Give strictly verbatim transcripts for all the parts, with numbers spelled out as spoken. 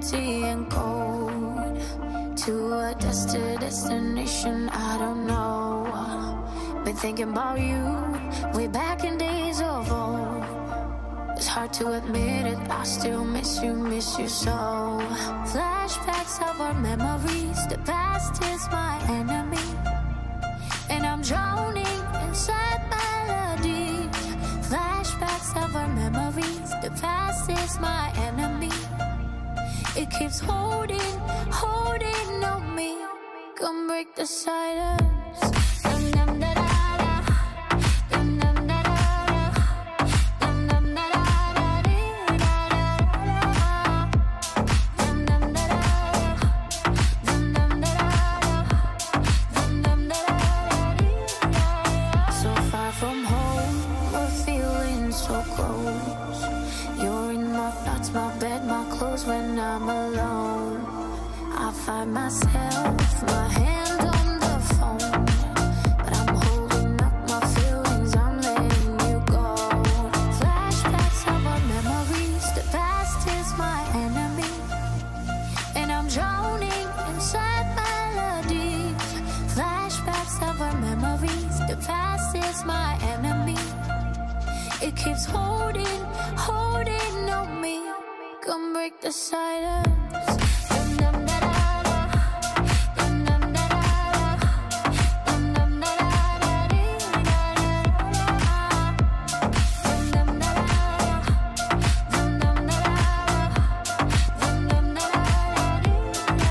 empty and cold, to a destined destination I don't know. Been thinking about you way back in days of old. It's hard to admit it, I still miss you, miss you so. Flashbacks of our memories, the past is my enemy, and I'm drowning inside melodies. Flashbacks of our memories, the past is my enemy. It keeps holding, holding on me. Come break the silence. Dum dum da da da. Dum dum da da da. Dum dum da da da dee da da da. Dum dum da da da. Dum dum da da da. Dum dum da da dee da da. So far from home, we're feeling so close. You're in my thoughts, my bed, my clothes when I'm alone. I find myself, my hand on the phone, but I'm holding up my feelings, I'm letting you go. Flashbacks of our memories, the past is my enemy, and I'm drowning inside melodies. Flashbacks of our memories, the past is my enemy. It keeps holding, holding on me. Come break the silence. Dum dum da da da. Dum dum da da da. Dum dum da da da dee da da da. Dum dum da da da. Dum dum da da da. Dum dum da da dee da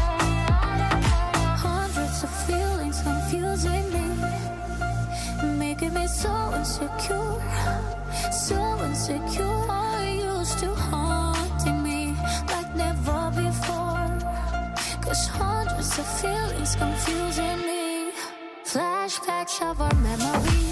da. Hundreds of feelings confusing me, making me so insecure, so insecure. I used to haunting me like never before, 'cause hundreds of feelings confusing me. Flashbacks of our memories.